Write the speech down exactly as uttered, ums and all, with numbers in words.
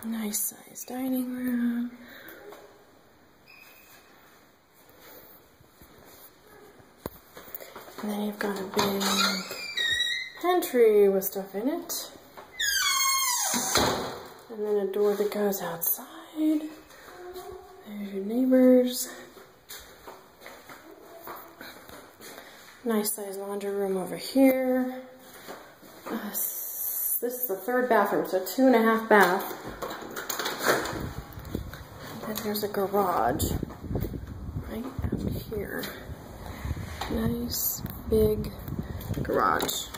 Nice sized dining room. And then you've got a big pantry with stuff in it. And then a door that goes outside. There's your neighbors. Nice sized laundry room over here. Uh, this is the third bathroom, so two and a half bath. And then there's a garage right out here. Nice big garage.